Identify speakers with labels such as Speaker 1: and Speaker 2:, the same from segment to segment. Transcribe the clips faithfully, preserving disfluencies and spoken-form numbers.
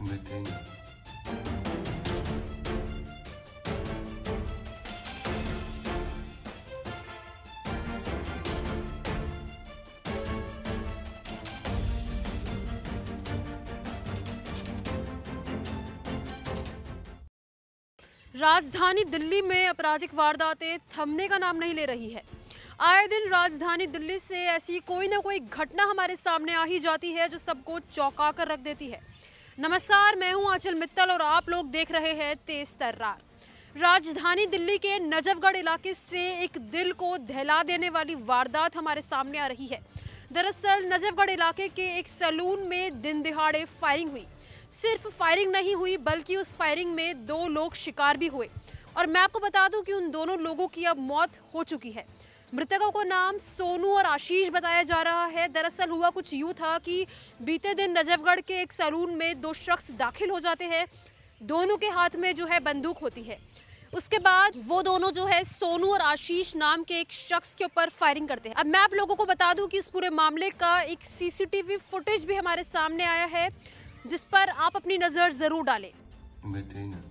Speaker 1: मिटेंगे।
Speaker 2: राजधानी दिल्ली में आपराधिक वारदातें थमने का नाम नहीं ले रही है। आए दिन राजधानी दिल्ली से ऐसी कोई ना कोई घटना हमारे सामने आ ही जाती है जो सबको चौंका कर रख देती है। नमस्कार, मैं हूं आंचल मित्तल और आप लोग देख रहे हैं तेज तर्रार। राजधानी दिल्ली के नजफगढ़ इलाके से एक दिल को दहला देने वाली वारदात हमारे सामने आ रही है। दरअसल नजफगढ़ इलाके के एक सैलून में दिन दिहाड़े फायरिंग हुई। सिर्फ फायरिंग नहीं हुई बल्कि उस फायरिंग में दो लोग शिकार भी हुए और मैं आपको बता दूं कि उन दोनों लोगों की अब मौत हो चुकी है। मृतकों का नाम सोनू और आशीष बताया जा रहा है। दरअसल हुआ कुछ यूं था कि बीते दिन नजफगढ़ के एक सैलून में दो शख्स दाखिल हो जाते हैं। दोनों के हाथ में जो है बंदूक होती है। उसके बाद वो दोनों जो है सोनू और आशीष नाम के एक शख्स के ऊपर फायरिंग करते हैं। अब मैं आप लोगों को बता दूं कि इस पूरे मामले का एक सीसीटीवी फुटेज भी हमारे सामने आया है जिस पर आप अपनी नजर जरूर डालें।
Speaker 1: मिटेंगे।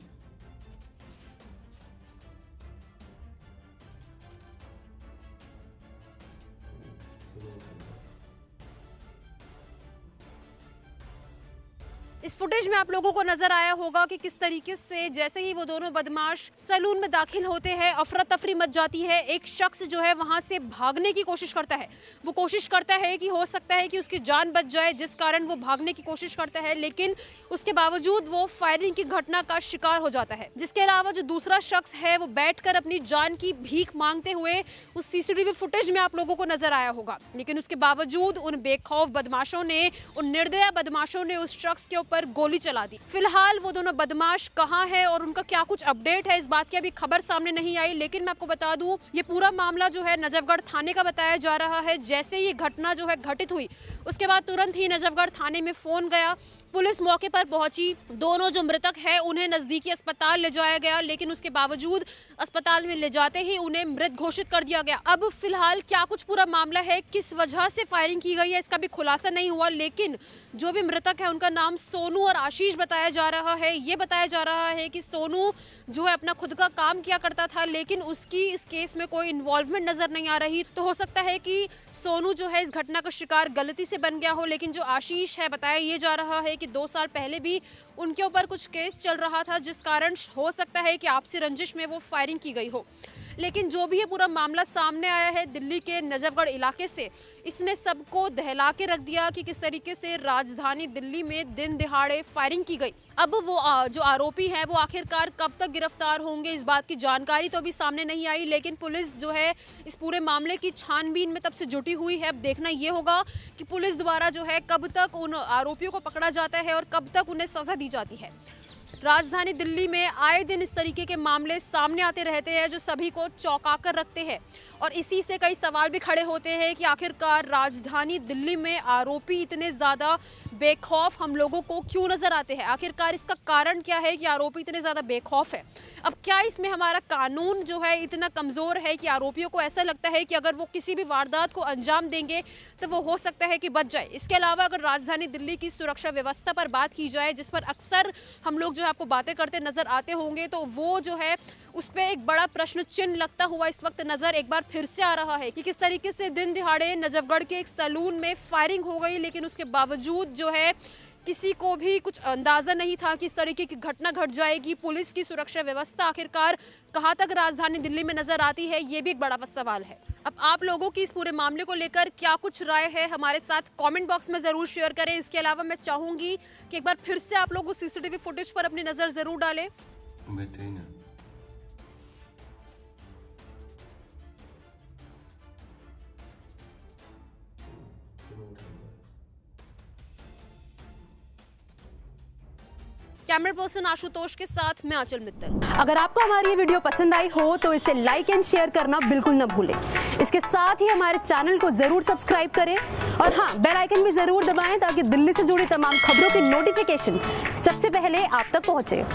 Speaker 2: इस फुटेज में आप लोगों को नजर आया होगा कि किस तरीके से जैसे ही वो दोनों बदमाश सैलून में दाखिल होते हैं अफरा तफरी मच जाती है। एक शख्स जो है वहां से भागने की कोशिश करता है। वो कोशिश करता है कि हो सकता है कि उसकी जान बच जाए, जिस कारण वो भागने की कोशिश करता है, लेकिन उसके बावजूद वो फायरिंग की घटना का शिकार हो जाता है। जिसके अलावा जो दूसरा शख्स है वो बैठकर अपनी जान की भीख मांगते हुए उस सीसीटीवी फुटेज में आप लोगों को नजर आया होगा। लेकिन उसके बावजूद उन बेखौफ बदमाशों ने, उन निर्दया बदमाशों ने उस शख्स के पर गोली चला दी। फिलहाल वो दोनों बदमाश कहां है और उनका क्या कुछ अपडेट है इस बात की अभी खबर सामने नहीं आई। लेकिन मैं आपको बता दूं ये पूरा मामला जो है नजफगढ़ थाने का बताया जा रहा है। जैसे ही घटना जो है घटित हुई उसके बाद तुरंत ही नजफगढ़ थाने में फोन गया, पुलिस मौके पर पहुंची। दोनों जो मृतक है उन्हें नजदीकी अस्पताल ले जाया गया, लेकिन उसके बावजूद अस्पताल में ले जाते ही उन्हें मृत घोषित कर दिया गया। अब फिलहाल क्या कुछ पूरा मामला है, किस वजह से फायरिंग की गई है, इसका भी खुलासा नहीं हुआ। लेकिन जो भी मृतक है उनका नाम सोनू और आशीष बताया जा रहा है। ये बताया जा रहा है कि सोनू जो है अपना खुद का काम किया करता था, लेकिन उसकी इस केस में कोई इन्वॉल्वमेंट नजर नहीं आ रही। तो हो सकता है कि सोनू जो है इस घटना का शिकार गलती से बन गया हो। लेकिन जो आशीष है बताया ये जा रहा है कि दो साल पहले भी उनके ऊपर कुछ केस चल रहा था, जिस कारण हो सकता है कि आपसी रंजिश में वो फायरिंग की गई हो। लेकिन जो भी ये पूरा मामला सामने आया है दिल्ली के नजफगढ़ इलाके से, इसने सबको दहला के रख दिया कि किस तरीके से राजधानी दिल्ली में दिन दिहाड़े फायरिंग की गई। अब वो जो आरोपी है वो आखिरकार कब तक गिरफ्तार होंगे इस बात की जानकारी तो अभी सामने नहीं आई। लेकिन पुलिस जो है इस पूरे मामले की छानबीन में तब से जुटी हुई है। अब देखना ये होगा कि पुलिस द्वारा जो है कब तक उन आरोपियों को पकड़ा जाता है और कब तक उन्हें सजा दी जाती है। राजधानी दिल्ली में आए दिन इस तरीके के मामले सामने आते रहते हैं जो सभी को चौंका कर रखते हैं और इसी से कई सवाल भी खड़े होते हैं कि आखिरकार राजधानी दिल्ली में आरोपी इतने ज़्यादा बेखौफ हम लोगों को क्यों नज़र आते हैं। आखिरकार इसका कारण क्या है कि आरोपी इतने ज़्यादा बेखौफ है। अब क्या इसमें हमारा कानून जो है इतना कमज़ोर है कि आरोपियों को ऐसा लगता है कि अगर वो किसी भी वारदात को अंजाम देंगे तो वो हो सकता है कि बच जाए। इसके अलावा अगर राजधानी दिल्ली की सुरक्षा व्यवस्था पर बात की जाए, जिस पर अक्सर हम लोग जो है आपको बातें करते नज़र आते होंगे, तो वो जो है उस पर एक बड़ा प्रश्न चिन्ह लगता हुआ इस वक्त नज़र एक बार फिर से आ रहा है कि किस तरीके से दिन दिहाड़े नजफगढ़ के एक सैलून में फायरिंग हो गई, लेकिन उसके बावजूद जो है किसी को भी कुछ अंदाज़ा नहीं था कि इस तरीके की घटना घट जाएगी। पुलिस की सुरक्षा व्यवस्था आखिरकार कहाँ तक राजधानी दिल्ली में नज़र आती है, ये भी एक बड़ा सवाल है। अब आप लोगों की इस पूरे मामले को लेकर क्या कुछ राय है हमारे साथ कमेंट बॉक्स में ज़रूर शेयर करें। इसके अलावा मैं चाहूँगी कि एक बार फिर से आप लोग उस सीसीटीवी फुटेज पर अपनी नज़र ज़रूर डालें।
Speaker 1: मिटेंगे।
Speaker 2: कैमरा पर्सन आशुतोष के साथ मैं आंचल मित्तल। अगर आपको हमारी ये वीडियो पसंद आई हो तो इसे लाइक एंड शेयर करना बिल्कुल न भूलें। इसके साथ ही हमारे चैनल को जरूर सब्सक्राइब करें और हाँ, बेल आइकन भी जरूर दबाएं ताकि दिल्ली से जुड़ी तमाम खबरों की नोटिफिकेशन सबसे पहले आप तक पहुंचे।